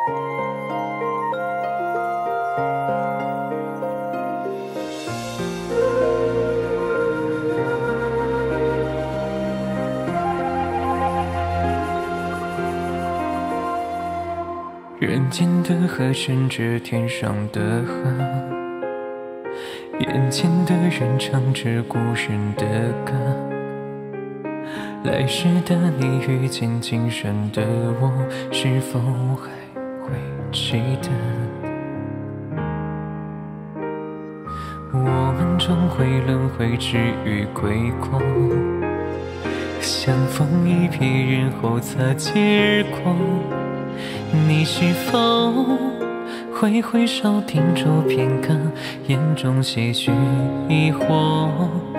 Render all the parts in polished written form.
人间的河，甚至天上的河，眼前的人唱着故人的歌。来时的你遇见今生的我，是否还会记得？我们终会轮回，只于归过。相逢一瞥，然后擦肩而过。你是否会回首停住片刻，眼中些许疑惑？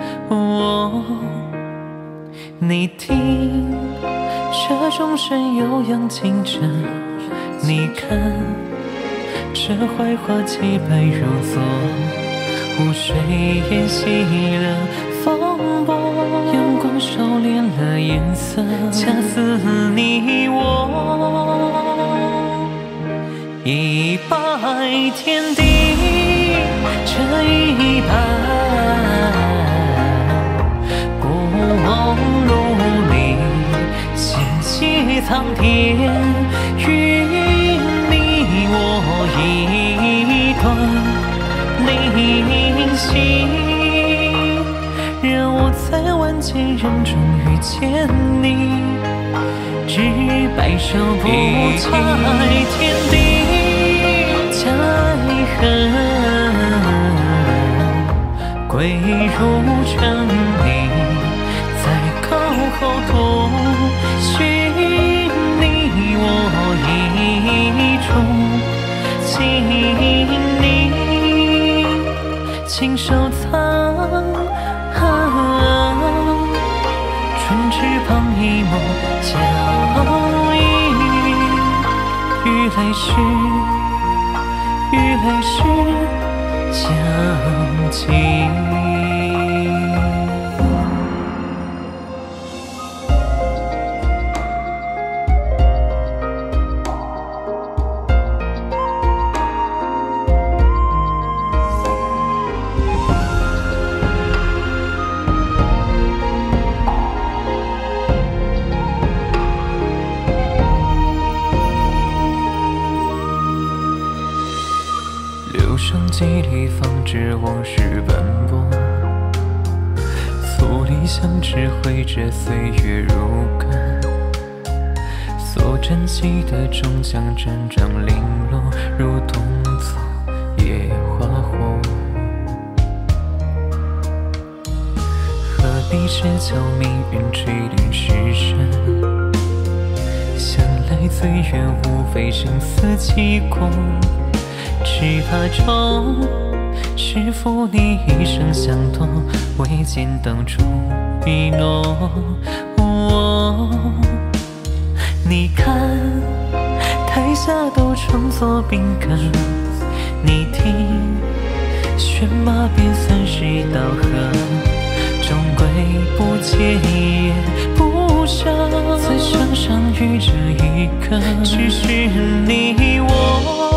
你听，这钟声悠扬清澈，你看，这槐花洁白如昨，湖水也熄了风波，阳光收敛了颜色，恰似你我。一拜天地，这一拜过往努力，献祭苍天，与你我一段灵犀，让我在万千人中遇见你，只白首不拜天地。爱恨归入尘里，在靠后途寻你我一种情谊，请收藏春翅膀一抹交易，与来时相记。上记里放置往事斑驳，素里相知绘着岁月如歌，所珍惜的终将真正零落，如冬昨野花火。何必只求命运垂怜世人，想来最远无非生死契阔，只怕终是负你一生相托，未见当初一诺。你看，台下都装作宾客，你听，喧骂便算是道贺，终归不结也不舍。此生相遇这一刻，只是你我。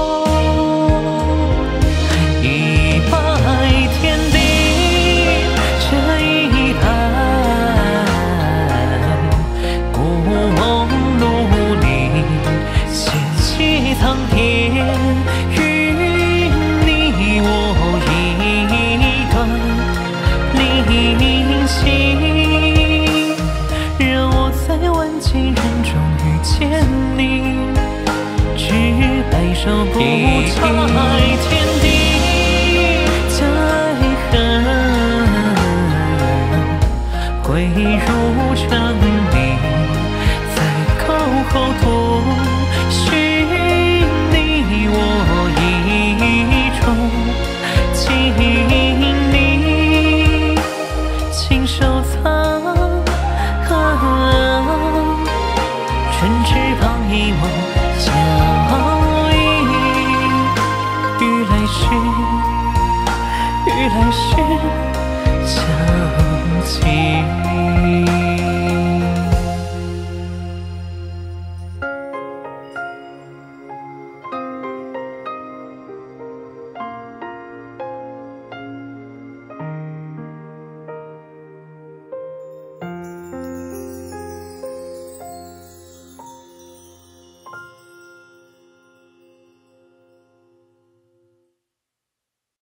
苍天与你我一段灵犀，让我在万千人中遇见你，只白首不